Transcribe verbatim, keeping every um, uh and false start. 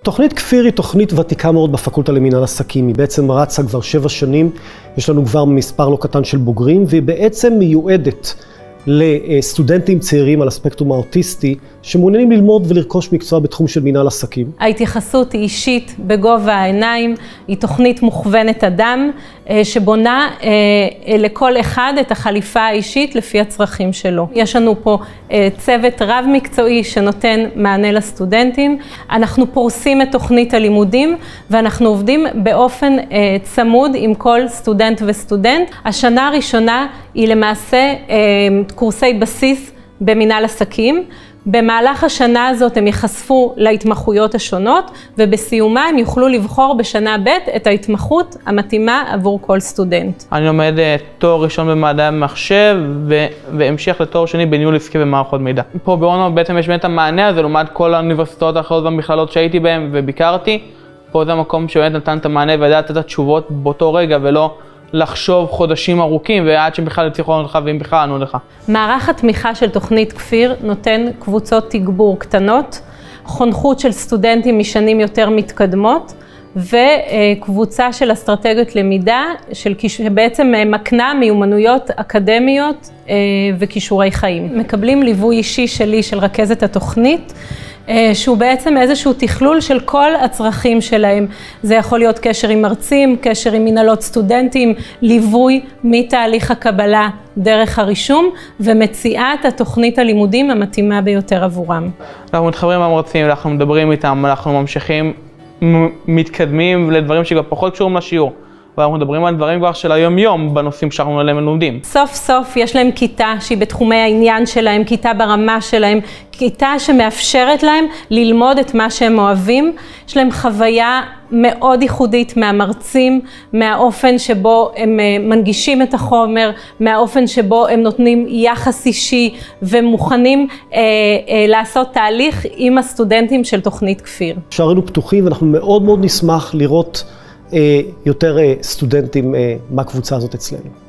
תוכנית כפיר היא תוכנית ותיקה מאוד בפקולטה למינהל עסקים. היא בעצם רצה כבר שבע שנים, יש לנו כבר מספר לא קטן של בוגרים, והיא בעצם מיועדת לסטודנטים צעירים על הספקטרום האוטיסטי, שמעוניינים ללמוד ולרכוש מקצוע בתחום של מינהל עסקים. ההתייחסות היא אישית בגובה העיניים, היא תוכנית מוכוונת אדם, שבונה לכל אחד את החליפה האישית לפי הצרכים שלו. יש לנו פה צוות רב מקצועי שנותן מענה לסטודנטים. אנחנו פורסים את תוכנית הלימודים, ואנחנו עובדים באופן צמוד עם כל סטודנט וסטודנט. השנה הראשונה היא למעשה קורסי בסיס במינהל עסקים. במהלך השנה הזאת הם יחשפו להתמחויות השונות, ובסיומה הם יוכלו לבחור בשנה ב' את ההתמחות המתאימה עבור כל סטודנט. אני לומד תואר ראשון במדעי המחשב, והמשך לתואר שני בניהול עסקי ומערכות מידע. פה באונו בעצם יש באמת המענה הזה, לעומת כל האוניברסיטאות האחרות והמכללות שהייתי בהן וביקרתי. פה זה המקום שבאמת נתן את המענה וידעת את התשובות באותו רגע, ולא לחשוב חודשים ארוכים ועד שבכלל יצליחו לך ואם בכלל ענו לך. מערך התמיכה של תוכנית כפיר נותן קבוצות תגבור קטנות, חונכות של סטודנטים משנים יותר מתקדמות, וקבוצה של אסטרטגיות למידה שבעצם מקנה מיומנויות אקדמיות וכישורי חיים. מקבלים ליווי אישי שלי של רכזת התוכנית, שהוא בעצם איזשהו תכלול של כל הצרכים שלהם. זה יכול להיות קשר עם מרצים, קשר עם מנהלות סטודנטים, ליווי מתהליך הקבלה דרך הרישום, ומציאת התוכנית הלימודים המתאימה ביותר עבורם. אנחנו מתחברים עם המרצים, אנחנו מדברים איתם, אנחנו ממשיכים, מתקדמים לדברים שגם פחות קשורים לשיעור. ואנחנו מדברים על דברים כבר של היום-יום בנושאים שאנחנו עליהם לומדים. סוף סוף יש להם כיתה שהיא בתחומי העניין שלהם, כיתה ברמה שלהם, כיתה שמאפשרת להם ללמוד את מה שהם אוהבים. יש להם חוויה מאוד ייחודית מהמרצים, מהאופן שבו הם מנגישים את החומר, מהאופן שבו הם נותנים יחס אישי ומוכנים אה, אה, לעשות תהליך עם הסטודנטים של תוכנית כפיר. שערינו פתוחים ואנחנו מאוד מאוד נשמח לראות יותר סטודנטים מהקבוצה הזאת אצלנו.